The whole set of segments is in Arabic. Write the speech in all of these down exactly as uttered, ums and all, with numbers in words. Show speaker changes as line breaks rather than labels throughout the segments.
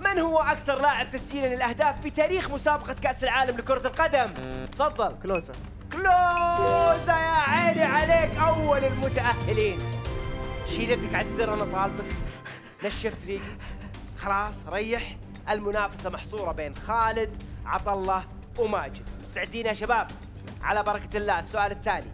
من هو أكثر لاعب تسجيلا للأهداف في تاريخ مسابقة كأس العالم لكرة القدم؟ تفضل.
كلوزا.
كلوزا يا عيني عليك، أول المتأهلين. شيل يدك على الزر أنا طالبك. نشفت ريقي. خلاص ريح. المنافسة محصورة بين خالد، عطلة وماجد. مستعدين يا شباب؟ على بركة الله. السؤال التالي: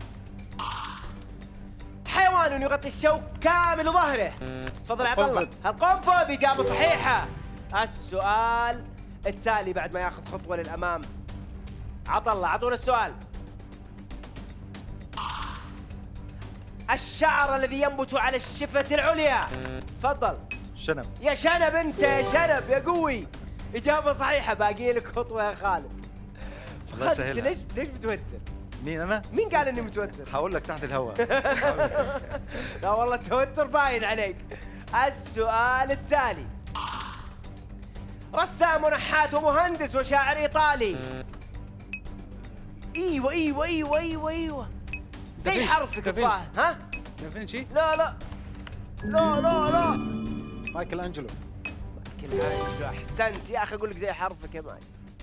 حيوان يغطي الشوك كامل ظهره. تفضل يا عطلة. القنفذ. إجابة صحيحة. السؤال التالي بعد ما ياخذ خطوة للأمام. عطلة أعطونا السؤال. الشعر الذي ينبت على الشفة العليا. تفضل.
شنب.
يا شنب أنت يا شنب يا قوي. إجابة صحيحة. باقي لك خطوة يا خالد.
الله يسهلها.
ليش ليش متوتر؟
مين أنا؟
مين قال إني متوتر؟
حقول لك تحت الهواء.
لا والله التوتر باين عليك. السؤال التالي: رسام ونحات ومهندس وشاعر إيطالي. ايوه ايوه ايوه ايوه ايوه زي حرفك الظاهر. ها؟
دافنشي؟
لا لا لا لا لا
مايكل انجلو.
مايكل انجلو. احسنت يا اخي، اقول لك زي حرفك يا ماي.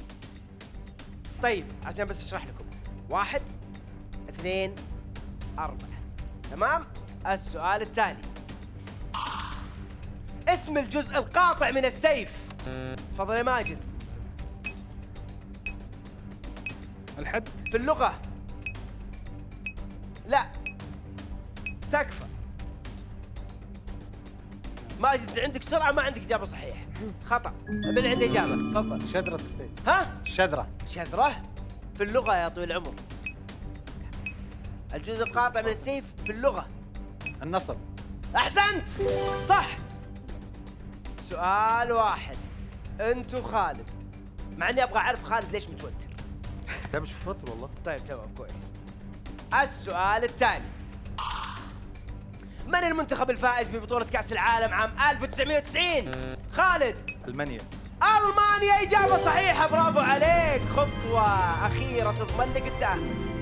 طيب عشان بس اشرح لكم. واحد اثنين أربعة. تمام؟ السؤال التالي: اسم الجزء القاطع من السيف. تفضل يا ماجد.
الحد.
في اللغة. لا تكفى. ماجد عندك سرعة، ما عندك إجابة صحيحة. خطأ. من عندي إجابة. تفضل.
شذرة السيف.
ها؟
شذرة.
شذرة في اللغة يا طويل العمر. الجزء القاطع من السيف في اللغة.
النصب.
أحسنت صح. سؤال واحد أنت وخالد، مع إني أبغى أعرف خالد ليش متوتر.
لا مش متوتر والله.
طيب تمام كويس. السؤال الثاني: من المنتخب الفائز ببطولة كأس العالم عام ألف وتسعمئة وتسعين؟ خالد.
ألمانيا.
ألمانيا. إجابة صحيحة، برافو عليك. خطوة أخيرة تضمن لك التأهل.